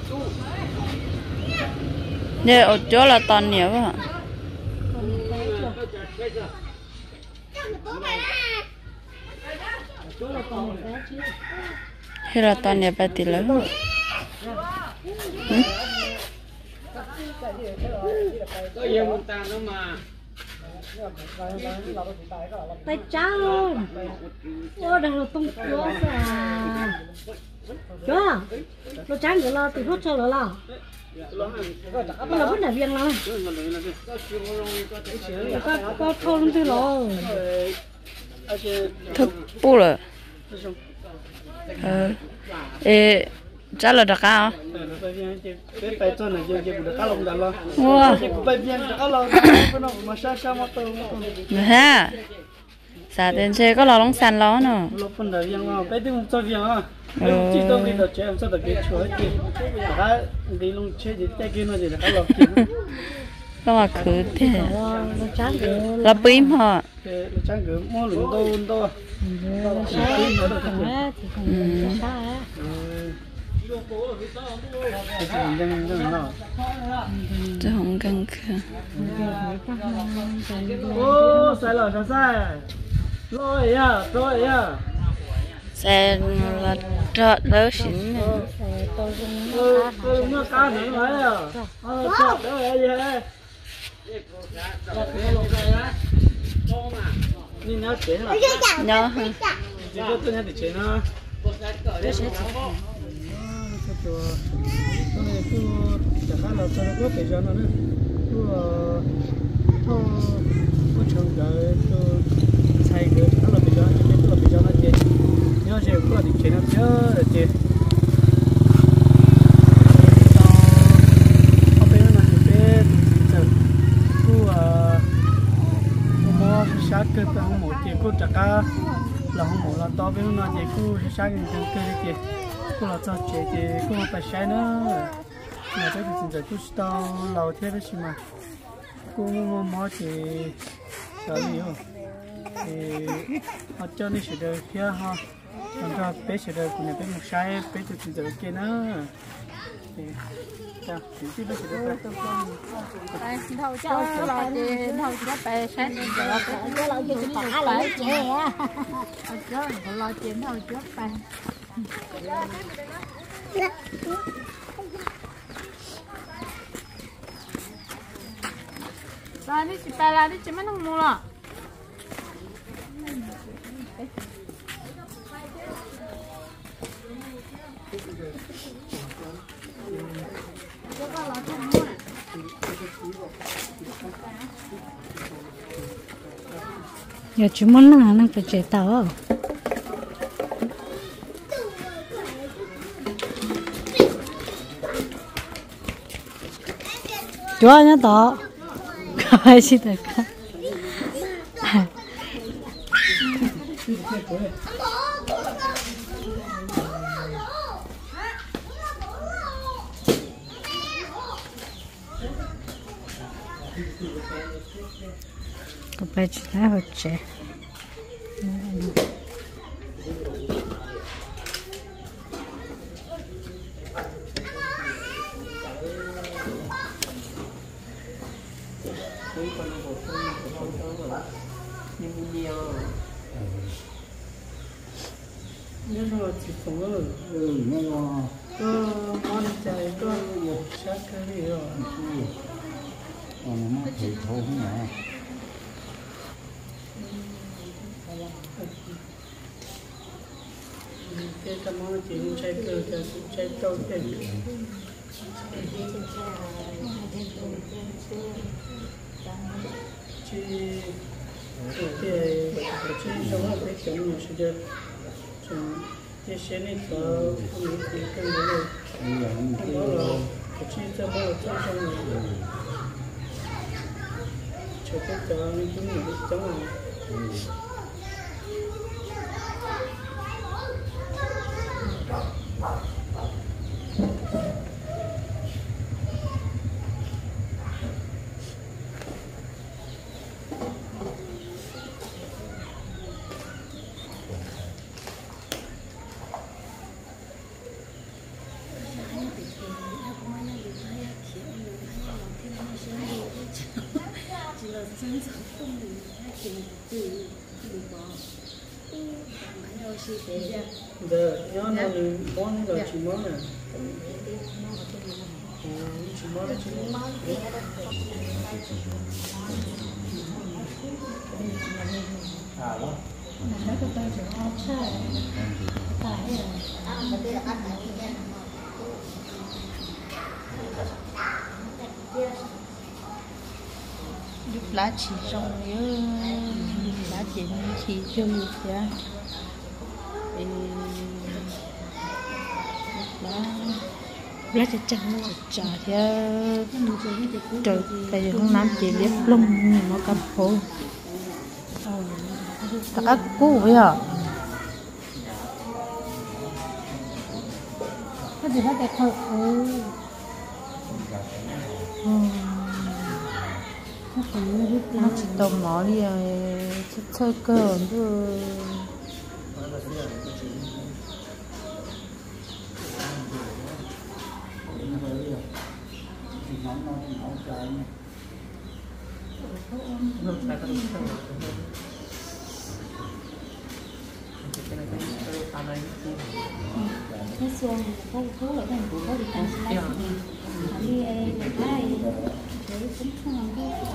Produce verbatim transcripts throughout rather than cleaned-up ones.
Đây ở chỗ là toàn nhiều hả? Hay là toàn nhiều ba tỷ lớn hả? Tay cháu ô đang là tung chúa à chúa nó trắng rồi lo từ hút cho nó lo nó là vấn đề viên lo có có thôn từ lo thực bu rồi ờ ê trả lời được không? Wow. Ha. Sao đến chơi có lò lông sàn ló nữa. Nó mà cứ thế. Là bím hả? Chứ không cần cơ. Ô, sai rồi, sai sai. Lôi à, lôi à. Xe là trợn đỡ xín. Ừ, ừ, nó cá nữa rồi à. Ờ, trợn đỡ vậy vậy. Nhìn nó chế là. Nhớ hả? Chỉ có tôi nhớ để chế nó. Tôi này cứ chẳng hạn là cho nó có thể cho nó nữa cứ thôi có trường cái tôi xây cái nó là bây giờ cái tôi là bây giờ nó chết nhớ sẽ có định chế nó nhớ là chết ở bên này bên giờ cứ mua sát cái tao một tiền cứ chắc là không một là to bên nó chỉ cứ sát cái cái cái cô là cho chị thì cô phải sai nữa mà cái thì giờ cứ tao lâu thế đấy mà cô mua thì sao gì không thì họ cho nên sẽ được kia ha còn cho bé sẽ được cũng là bé một sai bé thì giờ kia nữa thì sao thì chỉ bé sẽ được đây thâu cho lo thì thâu cho bé sai nên giờ có lo cho chúng ta lại trẻ á cho lo chuyện thâu trước bé ra đi chị bà ra đi chị mới không mua了giờ chú muốn nó nó phải chạy tàu chúa nhá tỏ cái gì đấy cả có phải chỉ là hot chế nhưng mà chỉ không có ừ nhưng mà có món chạy có một sát cái gì rồi còn nó thì thôi không nhỉ cái tấm món chỉ chạy từ từ chạy trâu tiền chỉ cái cái sống ở cái chỗ này sẽ được cái xe này có không biết gì cái gì rồi đó là cái chi cho bao nhiêu trong này cho cái cho nó chúng mình biết chống này giờ nhớ nó đi con rồi chỉ món này chỉ món là chỉ món à đó nó có tay sẽ ăn sai tại giúp lá chỉ trong nhớ lá chỉ chỉ cho gì vậy thì lá lá chả chả chả thế trời bây giờ không làm chỉ biết lông nó cầm phố các cú vậy hả cái gì nó đẹp thật ừ nó chỉ tôm mỏ đi chơi cờ thôi cái xuồng có phố ở thành phố có đi ăn lại đi em cái để cũng không làm cái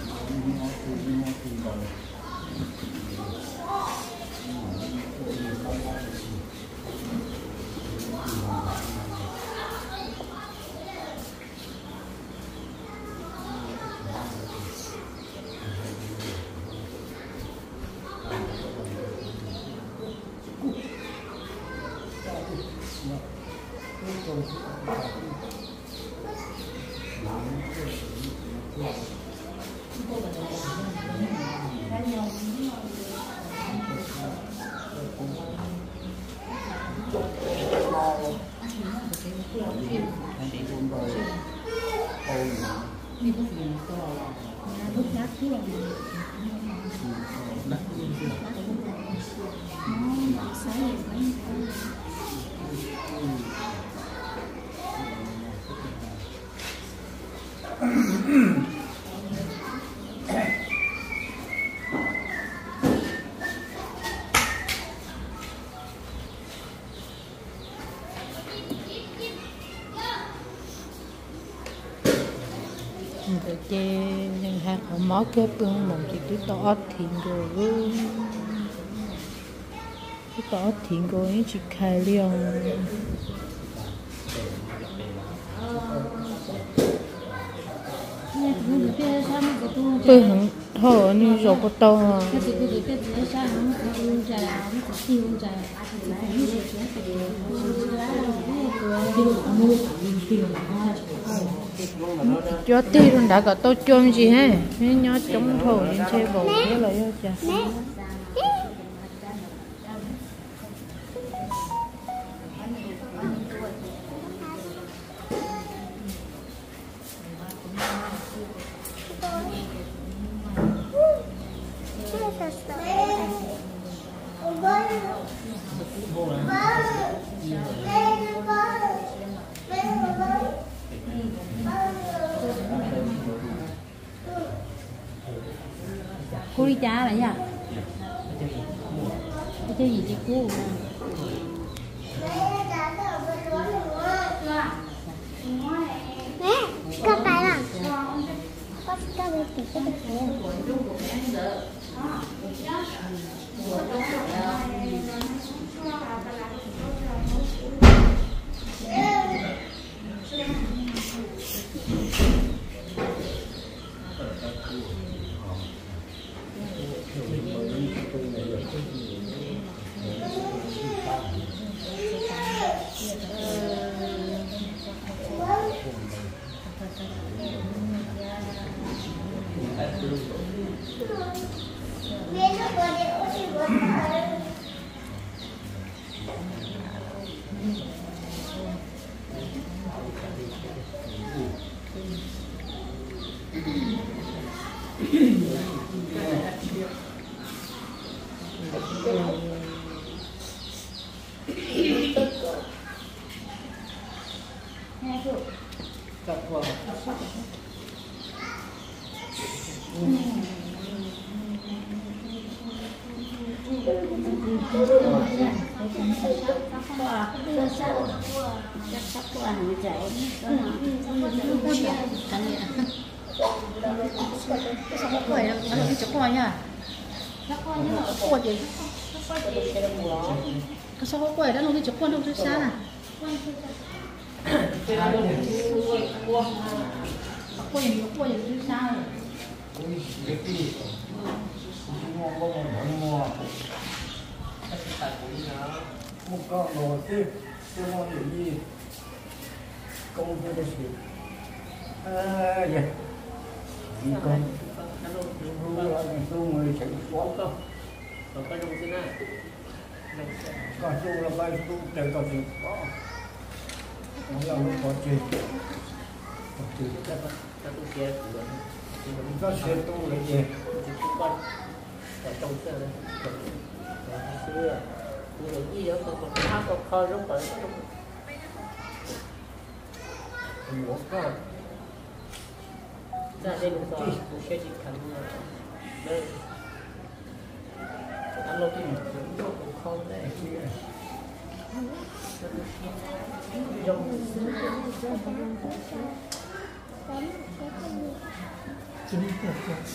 để chơi nhân hạt ở máu kép bưng mồm chỉ cứ tỏ thiện rồi cứ tỏ thiện rồi chỉ khai liền tôi hẳn thở như rồi có to cái gì cái gì cái gì sao không không trả không có tiêu trả cái gì cho tí luôn đã có tôi chôm gì hết nên nhớ chống thổ những chơi bầu thế là yêu chả cô đi cha vậy à cái chơi gì chị cô mẹ có phải là có có bị tụt cái chặt vào sao có quẩy nó đi chụp coi nha quẩy gì cái sao có quẩy đó nó đi chụp con đâu chứ xa nè quẩy gì quẩy gì chứ xa một con đồ tiếp tôi muốn gì gì công việc cái gì à vậy gì con ru là mình ru người chạy xuống không còn cái ru thế này còn ru là bay ru trời còn gì có nó là một con chuyện con chuyện chắc là các tôi xe của mình có xe tu là gì con ở trong xe này xưa người gì đó còn còn áo còn khơi lúc rồi lúc có ra đây một tòa một cái gì thành đây anh lôi cái một cái cũng không đấy chính là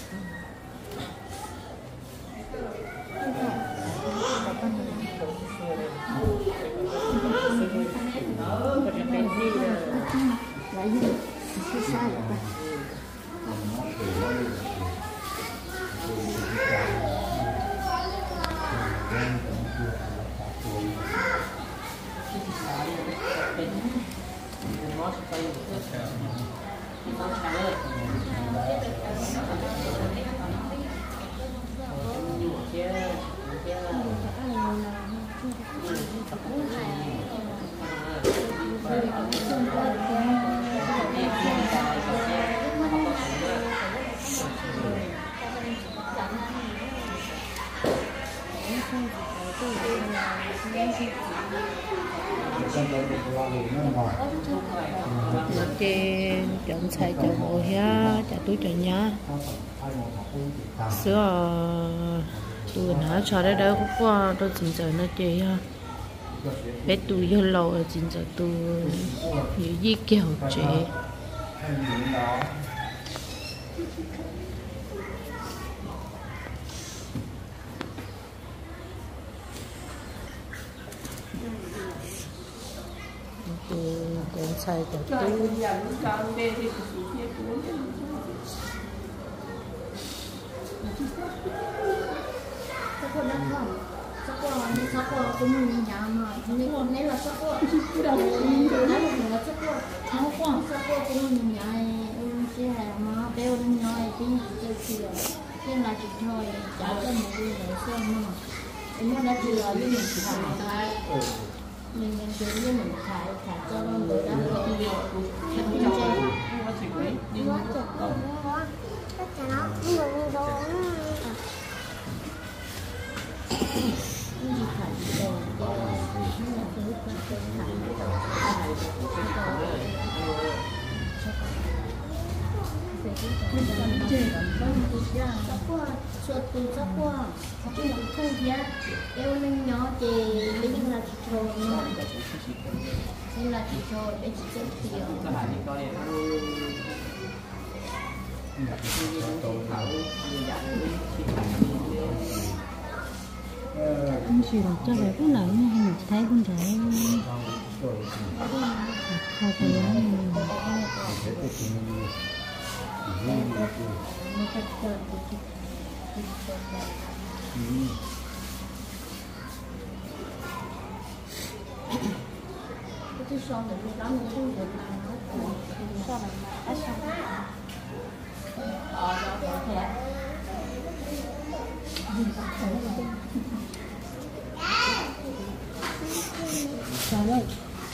lại gì sai sai rồi nó trên chọn xài chọn bộ ha chả túi chọn nhá xưa tôi nói cho đấy đó cũng qua tôi chính giờ nó chơi ha bé tôi yêu lâu rồi chính giờ tôi như gì kiểu chơi con xài cho tôi sắp qua nhưng sắp qua cũng mình nhà mà nhưng mà nếu là sắp qua đâu nói một là sắp qua sắp qua sắp qua cũng mình nhà em sẽ mà béo lên nói tiếng chơi kia tiếng là chỉ thôi trả cho một người để xem mà em muốn là chỉ là với mình xài mình mình chỉ với mình xài xài cho người ta không nhiều không chơi quá chật quá tất cả nó nhiều đồ suatu sebuah tapi bukan dia dia menyo je ini là thịt trâu ini là thịt trâu để chỉ chơi tiêu không chỉ là cho bé cũng nở nha mình thấy con trẻ không phải là cái son này nó nó không được làm nó cũng son này mà son ờ đó thế sao vậy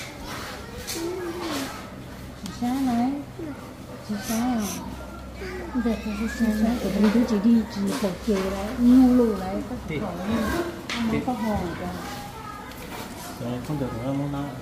sao này sao vậy thì sao vậy thì mình chỉ đi chỉ phải kêu lại ngu lù lại các con nó có hồn cả rồi không được nữa muốn nói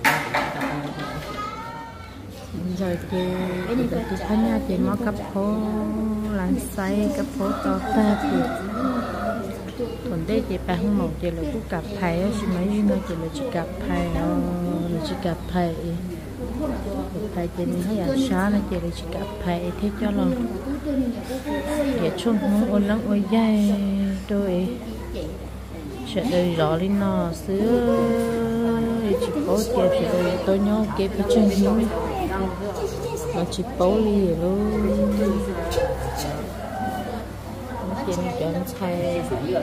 rồi cái cái anh nhà chị mà cấp phố làm say cấp phố to phê thì còn đây thì bà không màu thì là cũng cặp thầy á, mấy nó thì là chỉ cặp thầy là chỉ cặp thầy thầy thì mình thấy là sáng là chỉ là chỉ cặp thầy thế cho là để chung không ôn lắm ôi dai tôi sẽ đời rõ lên nó xưa chỉ có tiền sẽ đời tôi nhớ cái cái chân hiếu nó chỉ bố lì luôn tiền chọn thay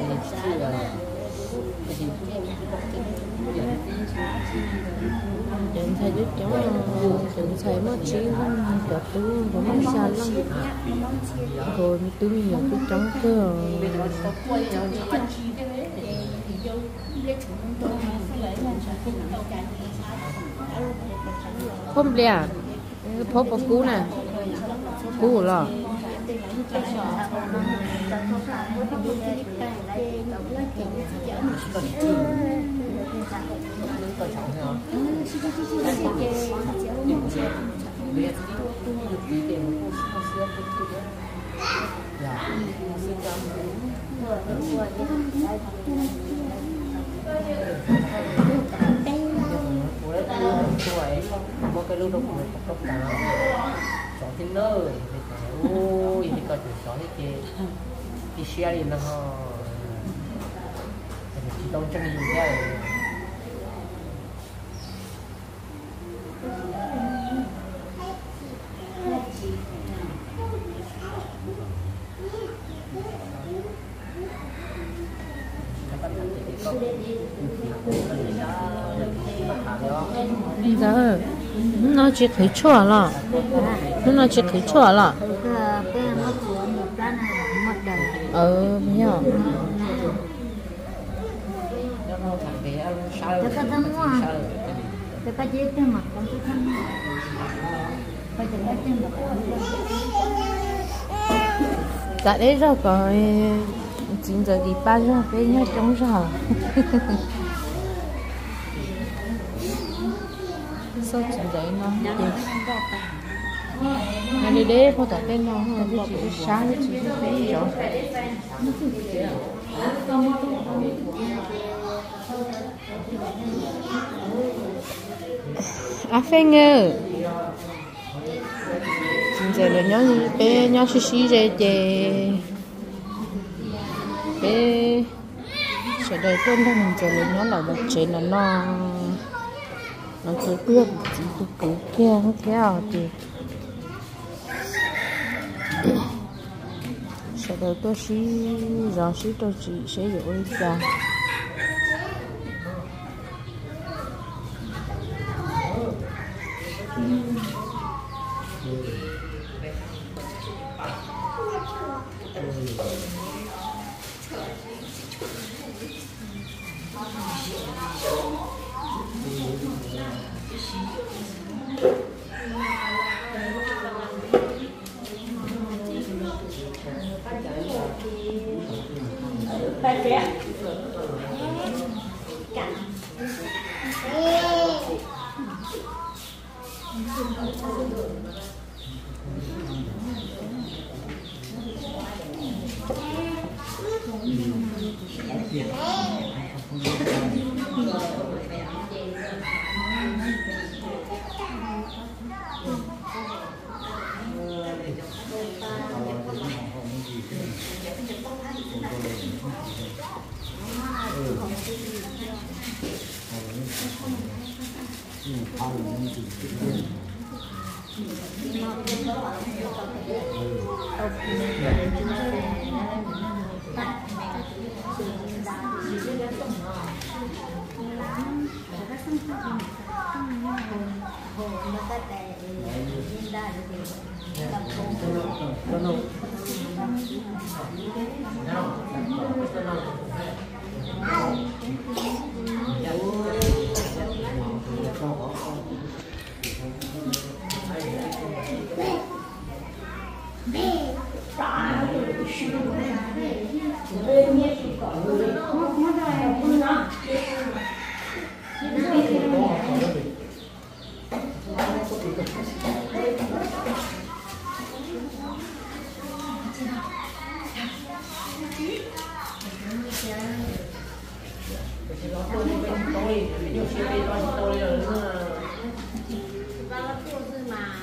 chọn thay giúp cháu chọn thay mất trí lắm gặp tú và mất xa lắm rồi mới tú nhiều cái chống cơ không lẽ phô bọc cú nè cú rồi một cái lưu động của một cấp cả chọn thiên nơi ôi thì có thể chọn cái gì cái xe đi nó chỉ tông chân dùng cái giờ nó chỉ thấy chua了nó chỉ thấy chua了ờ bây giờ Tôi có thằng ngoan, tôi có chế cái mặt con tôi thằng ngoan, bây giờ lấy tiền bạc. tại đấy rồi có chín giờ đi ba giờ về nhà trống rồi sao chín giờ nó ngày đi đấy có tại bên nó tại chỉ sáng chỉ về rồi à phanh ơi giờ là nhớ bé nhớ xí xí rồi chị bé sẽ đợi tuần thôi mình giờ là nhớ là một chuyện là nó nó cứ biết chỉ cứ cứ kia nó theo thì sẽ đợi tôi xí rồi xí tôi chỉ sẽ dội ra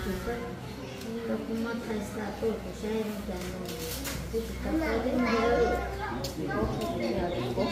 tôi cũng mất thay xa tôi của xe nó chạy rồi tôi chỉ cần phải đến nơi có không giờ thì có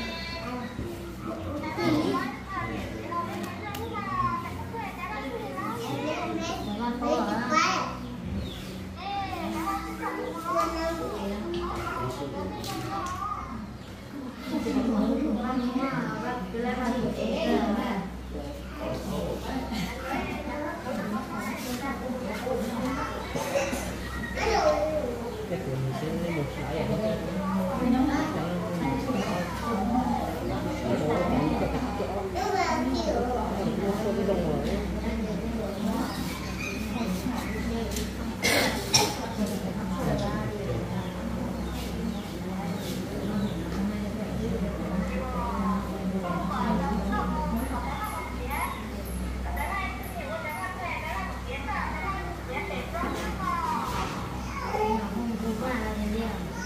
cái của mình sẽ lấy một sợi này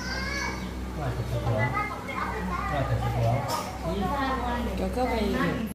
có có vậy